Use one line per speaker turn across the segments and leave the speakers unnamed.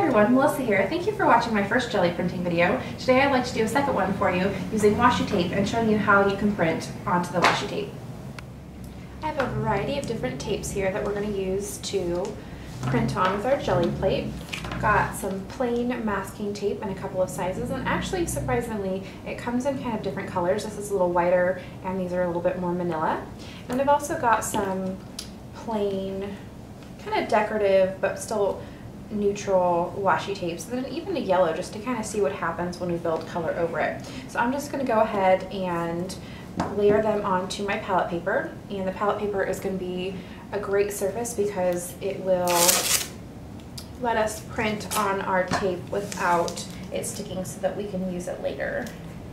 everyone, Melissa here. Thank you for watching my first jelly printing video. Today I'd like to do a second one for you using washi tape and showing you how you can print onto the washi tape. I have a variety of different tapes here that we're going to use to print on with our jelly plate. I've got some plain masking tape in a couple of sizes, and actually surprisingly it comes in kind of different colors. This is a little whiter and these are a little bit more manila. And I've also got some plain kind of decorative but still neutral washi tapes, and then even a yellow just to kind of see what happens when we build color over it. So I'm just going to go ahead and layer them onto my palette paper, and the palette paper is going to be a great surface because it will let us print on our tape without it sticking so that we can use it later.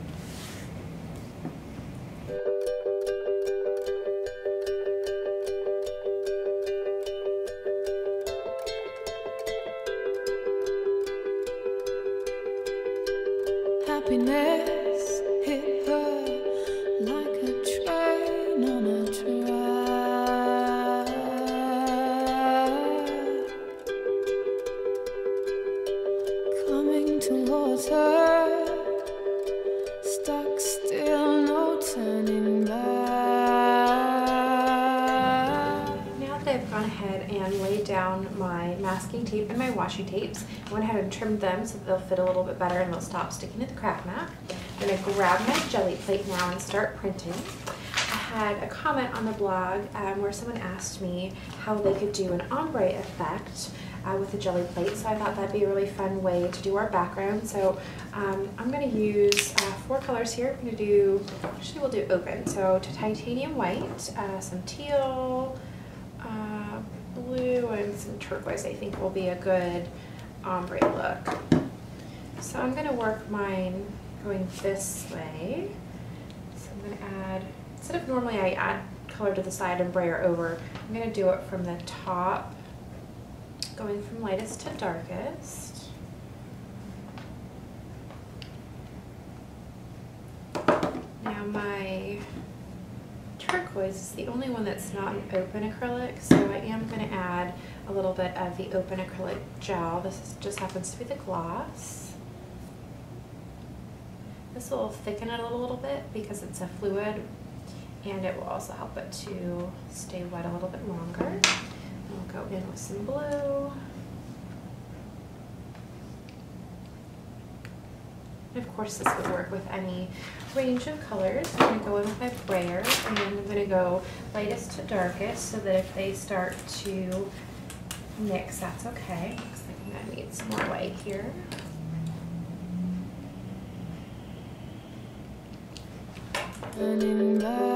Happiness hit her like a train on a track, coming towards her, stuck still, no turning back.
Now that I've gone ahead and laid down my masking tape and my washi tapes, I went ahead and trimmed them so that they'll fit a little bit better and they'll stop sticking to the craft mat. I'm going to grab my jelly plate now and start printing. I had a comment on the blog where someone asked me how they could do an ombre effect with a jelly plate, so I thought that'd be a really fun way to do our background. So I'm going to use 4 colors here. I'm going to do, actually we'll do open, so titanium white, some teal, blue, and some turquoise I think will be a good ombre look. So I'm going to work mine going this way. So I'm going to add, instead of normally I add color to the side and brayer over, I'm going to do it from the top, going from lightest to darkest. Now my turquoise is the only one that's not an open acrylic, so I am going to add a little bit of the open acrylic gel. Just happens to be the gloss. This will thicken it a little bit because it's a fluid, and it will also help it to stay wet a little bit longer. We'll go in with some blue. And of course this would work with any range of colors. I'm going to go in with my brayer, and I'm going to go lightest to darkest so that if they start to mix, that's okay. Looks like I'm going to need some more white here.
Running back,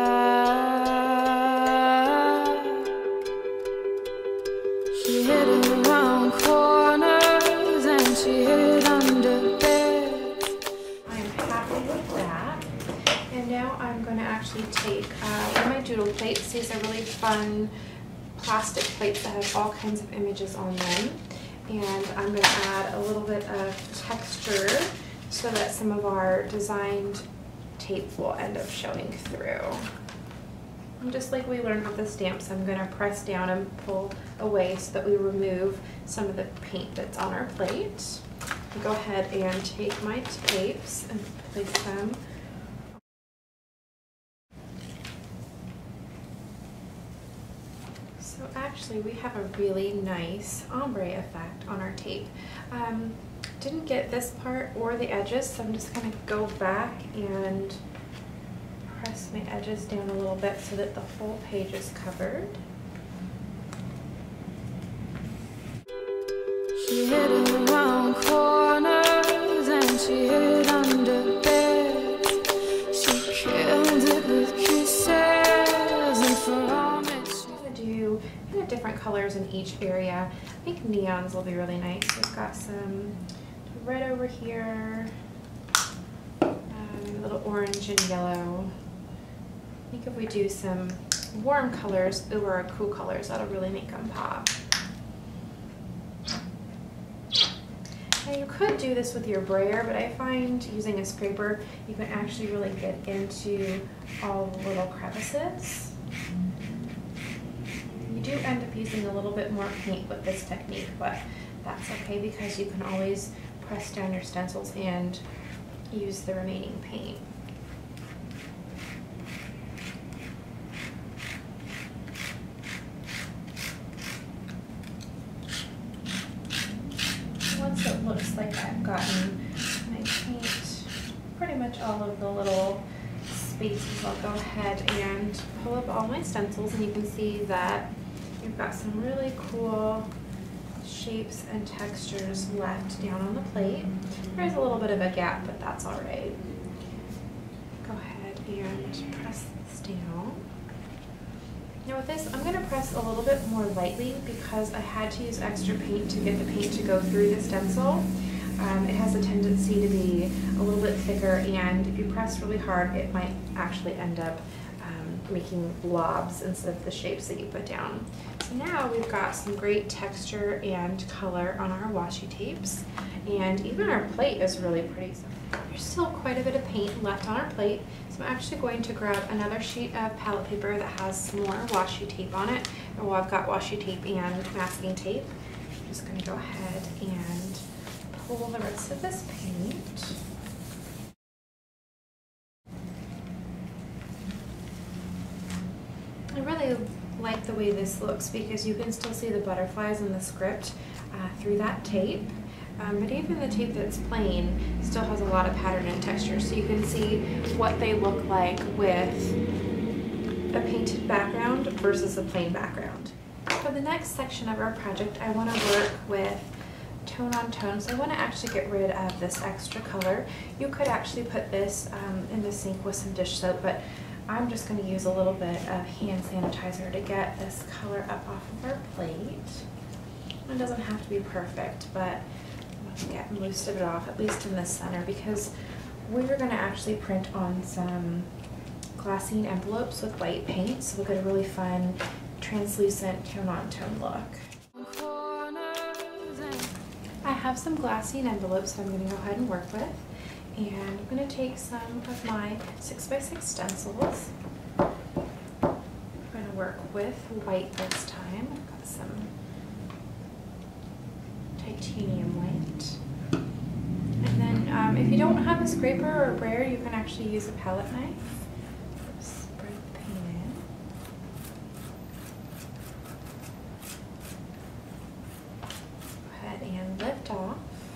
she hid around corners and she hid under beds.
I'm happy with that. And now I'm going to actually take one of my doodle plates. These are really fun plastic plates that have all kinds of images on them. And I'm going to add a little bit of texture so that some of our designed tape will end up showing through. And just like we learned with the stamps, I'm going to press down and pull away so that we remove some of the paint that's on our plate. I'll go ahead and take my tapes and place them. So actually we have a really nice ombre effect on our tape. Didn't get this part or the edges, so I'm just going to go back and press my edges down a little bit so that the whole page is covered.
She hid around corners and she hid under beds. She killed it with kisses and promise.
I'm going to do kind of different colors in each area. I think neons will be really nice. We've got some red over here, a little orange and yellow. I think if we do some warm colors over our cool colors, that'll really make them pop. Now you could do this with your brayer, but I find using a scraper, you can actually really get into all the little crevices. You do end up using a little bit more paint with this technique, but that's okay because you can always press down your stencils and use the remaining paint. Once it looks like I've gotten my paint pretty much all of the little spaces, I'll go ahead and pull up all my stencils, and you can see that you've got some really cool shapes and textures left down on the plate. There's a little bit of a gap, but that's all right. Go ahead and press this down. Now with this, I'm going to press a little bit more lightly because I had to use extra paint to get the paint to go through the stencil. It has a tendency to be a little bit thicker, and if you press really hard, it might actually end up making blobs instead of the shapes that you put down. So now we've got some great texture and color on our washi tapes, and even our plate is really pretty. There's still quite a bit of paint left on our plate, so I'm actually going to grab another sheet of palette paper that has some more washi tape on it. And while I've got washi tape and masking tape, I'm just going to go ahead and pull the rest of this paint. I really like the way this looks because you can still see the butterflies in the script through that tape. But even the tape that's plain still has a lot of pattern and texture, so you can see what they look like with a painted background versus a plain background. For the next section of our project, I want to work with tone on tone, so I want to actually get rid of this extra color. You could actually put this in the sink with some dish soap, but I'm just going to use a little bit of hand sanitizer to get this color up off of our plate. It doesn't have to be perfect, but get most of it off, at least in the center, because we're going to actually print on some glassine envelopes with white paint, so we'll get a really fun translucent tone on tone look. I have some glassine envelopes that I'm going to go ahead and work with, and I'm going to take some of my 6x6 stencils. I'm going to work with white this time. I've got some titanium white. And then if you don't have a scraper or a brayer, you can actually use a palette knife. Spread the paint in. Go ahead and lift off.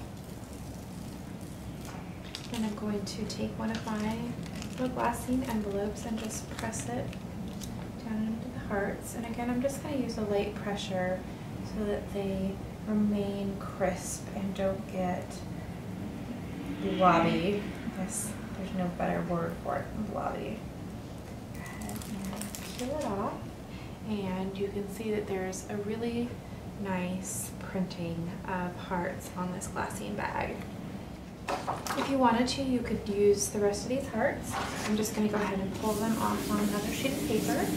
And I'm going to take one of my little glassine envelopes and just press it down into the hearts. And again, I'm just going to use a light pressure so that they remain crisp and don't get blobby. I guess there's no better word for it than blobby. Go ahead and peel it off, and you can see that there's a really nice printing of hearts on this glassine bag. If you wanted to, you could use the rest of these hearts. I'm just going to go ahead and pull them off on another sheet of paper.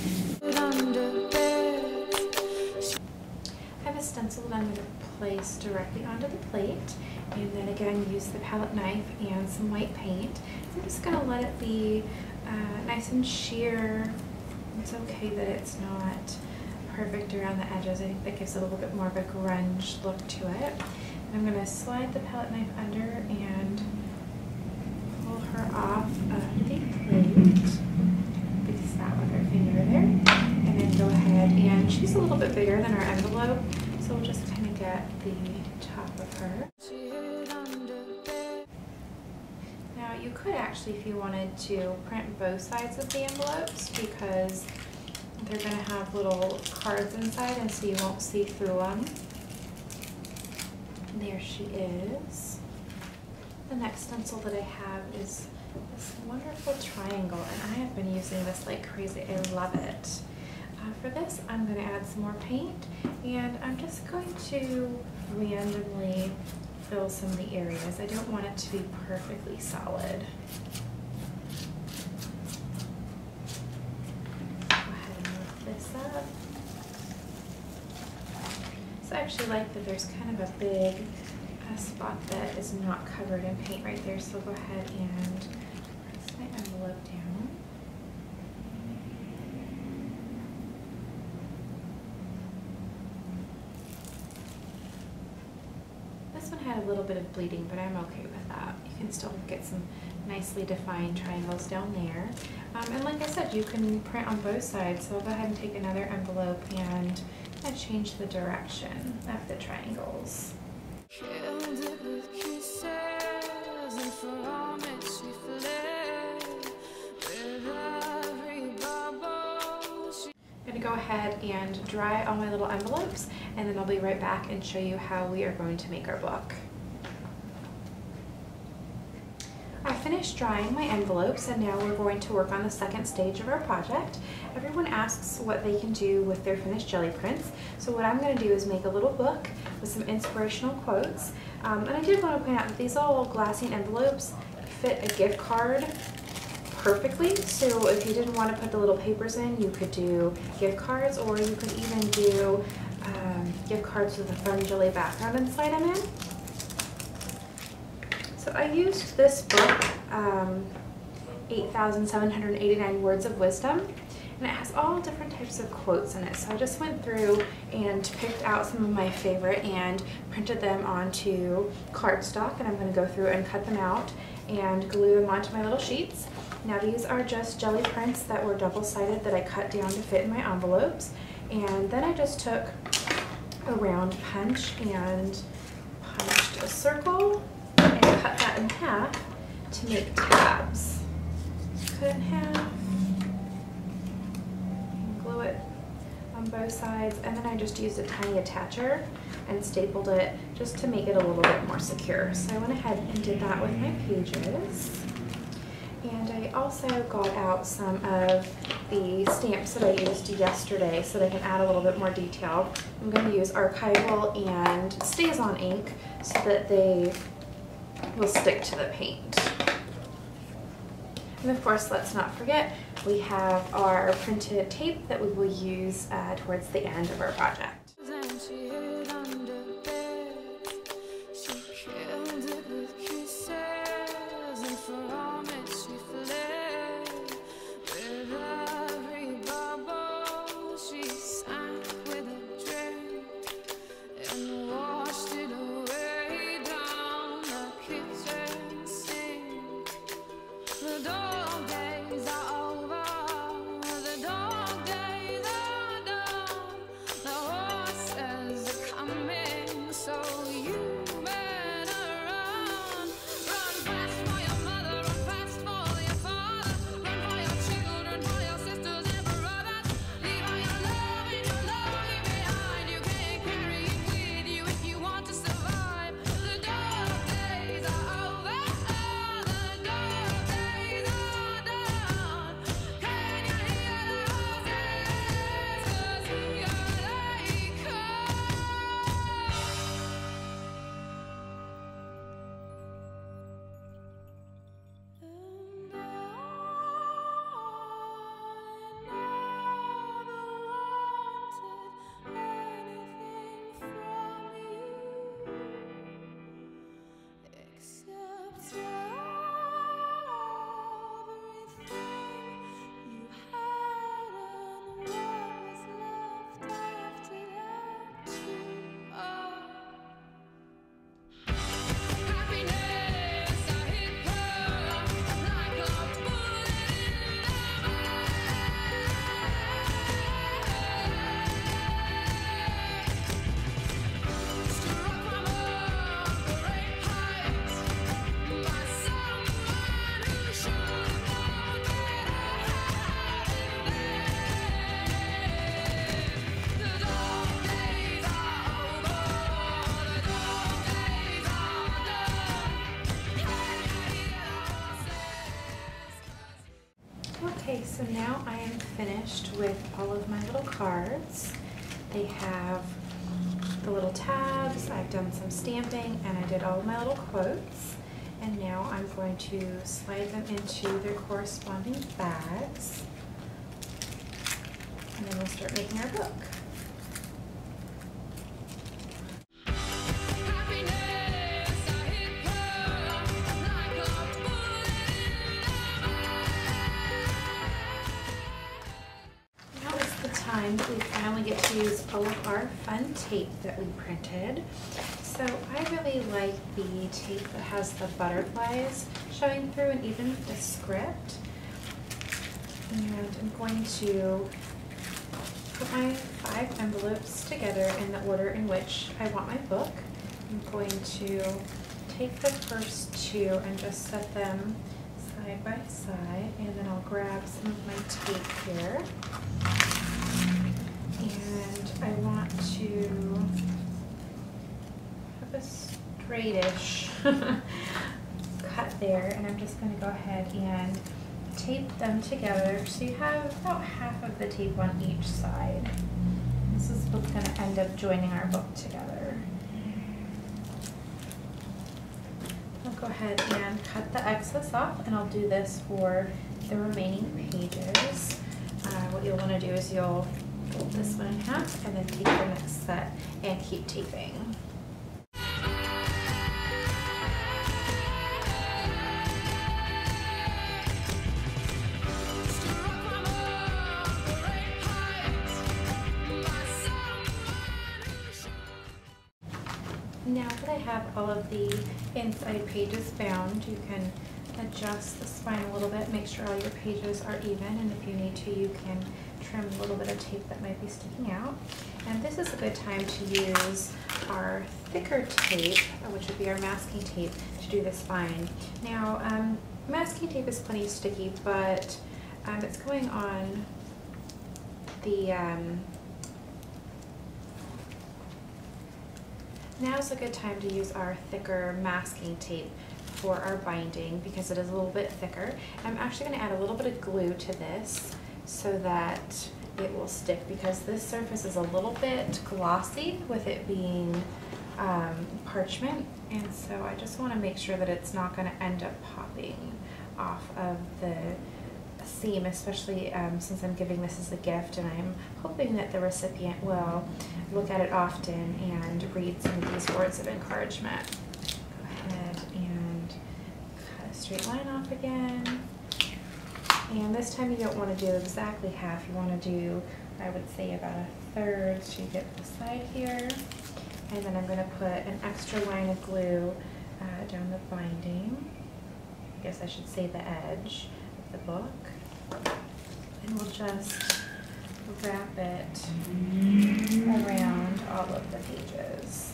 I have a stencil that I'm going to place directly onto the plate, and then again use the palette knife and some white paint. I'm just going to let it be nice and sheer. It's okay that it's not perfect around the edges. I think that gives it a little bit more of a grunge look to it. And I'm going to slide the palette knife under and pull her off of the plate. Fix that with our finger there. And then go ahead, and she's a little bit bigger than our envelope, so we'll just kind of get the top of her. Now you could actually, if you wanted to, print both sides of the envelopes because they're going to have little cards inside, and so you won't see through them. There she is. The next stencil that I have is this wonderful triangle, and I have been using this like crazy. I love it. For this, I'm going to add some more paint, and I'm just going to randomly fill some of the areas. I don't want it to be perfectly solid. Go ahead and move this up. So I actually like that there's kind of a big spot that is not covered in paint right there, so go ahead and press my envelope down. This one had a little bit of bleeding, but I'm okay with that. You can still get some nicely defined triangles down there. And like I said, you can print on both sides, so I'll go ahead and take another envelope and change the direction of the triangles.
Killed it with kisses, and from it she fled with every bubble.
I'm going to go ahead and dry all my little envelopes, and then I'll be right back and show you how we are going to make our book. I finished drying my envelopes, and now we're going to work on the second stage of our project. Everyone asks what they can do with their finished jelly prints, so what I'm going to do is make a little book with some inspirational quotes. And I did want to point out that these little glassine envelopes fit a gift card perfectly, so if you didn't want to put the little papers in, you could do gift cards, or you could even do gift cards with a fun jelly background inside them in. So I used this book, 8,789 Words of Wisdom, and it has all different types of quotes in it. So I just went through and picked out some of my favorite and printed them onto cardstock, and I'm going to go through and cut them out and glue them onto my little sheets. Now these are just jelly prints that were double-sided that I cut down to fit in my envelopes, and then I just took a round punch and punched a circle and cut that in half to make tabs. Cut it in half, and glue it on both sides, and then I just used a tiny attacher and stapled it just to make it a little bit more secure. So I went ahead and did that with my pages. And I also got out some of the stamps that I used yesterday so that I can add a little bit more detail. I'm going to use archival and StazOn ink so that they will stick to the paint. And of course, let's not forget, we have our printed tape that we will use towards the end of our project. Okay, so now I am finished with all of my little cards. They have the little tabs, I've done some stamping, and I did all of my little quotes. And now I'm going to slide them into their corresponding bags. And then we'll start making our book. Time that we finally get to use all of our fun tape that we printed. So I really like the tape that has the butterflies showing through and even the script. And I'm going to put my 5 envelopes together in the order in which I want my book. I'm going to take the first 2 and just set them side by side, and then I'll grab some of my tape here. And I want to have a straightish cut there, and I'm just going to go ahead and tape them together so you have about half of the tape on each side. This is what's going to end up joining our book together. I'll go ahead and cut the excess off, and I'll do this for the remaining pages. What you'll want to do is you'll fold this one in half and then take the next set and keep taping. Now that I have all of the inside pages bound, you can adjust the spine a little bit, make sure all your pages are even, and if you need to, you can trim a little bit of tape that might be sticking out. And this is a good time to use our thicker tape, which would be our masking tape, to do the spine. Now, masking tape is plenty sticky, but it's going on the now's a good time to use our thicker masking tape for our binding because it is a little bit thicker. I'm actually going to add a little bit of glue to this so that it will stick, because this surface is a little bit glossy with it being parchment, and so I just want to make sure that it's not going to end up popping off of the seam, especially since I'm giving this as a gift, and I'm hoping that the recipient will look at it often and read some of these words of encouragement. Go ahead and cut a straight line off again. And this time you don't want to do exactly half. You want to do, I would say, about 1/3 so you get the side here. And then I'm going to put an extra line of glue down the binding. I guess I should say the edge of the book. And we'll just wrap it around all of the pages.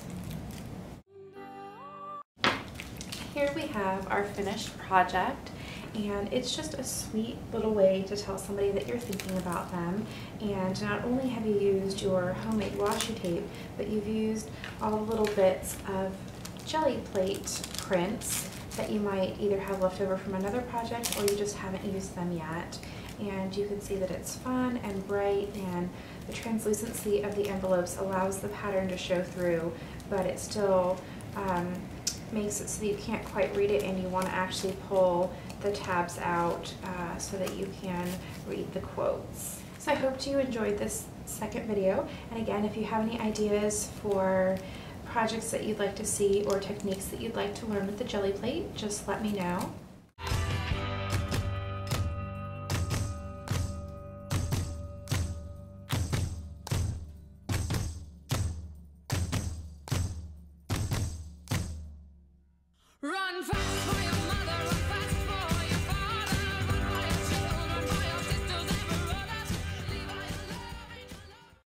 Here we have our finished project, and it's just a sweet little way to tell somebody that you're thinking about them. And not only have you used your homemade washi tape, but you've used all the little bits of jelly plate prints that you might either have left over from another project or you just haven't used them yet. And you can see that it's fun and bright, and the translucency of the envelopes allows the pattern to show through, but it still makes it so that you can't quite read it, and you want to actually pull the tabs out so that you can read the quotes. So I hope you enjoyed this second video, and again, if you have any ideas for projects that you'd like to see or techniques that you'd like to learn with the jelly plate, just let me know.